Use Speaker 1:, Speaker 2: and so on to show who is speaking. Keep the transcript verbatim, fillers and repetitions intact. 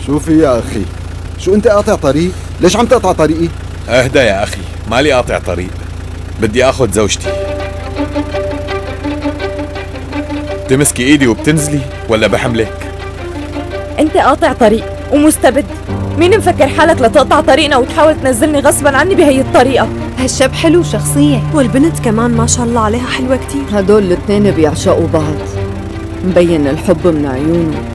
Speaker 1: شوفي يا أخي، شو أنت قاطع طريق؟ ليش عم تقطع طريقي؟
Speaker 2: اهدى يا أخي، مالي قاطع طريق، بدي آخذ زوجتي. تمسكي إيدي وبتنزلي ولا بحملك؟
Speaker 3: انت قاطع طريق ومستبد. مين مفكر حالك لتقطع طريقنا وتحاول تنزلني غصبا عني بهي الطريقة؟
Speaker 4: هالشاب حلو شخصية، والبنت كمان ما شاء الله عليها حلوة كتير.
Speaker 5: هدول الاثنين بيعشقوا بعض، مبين الحب من عيونه.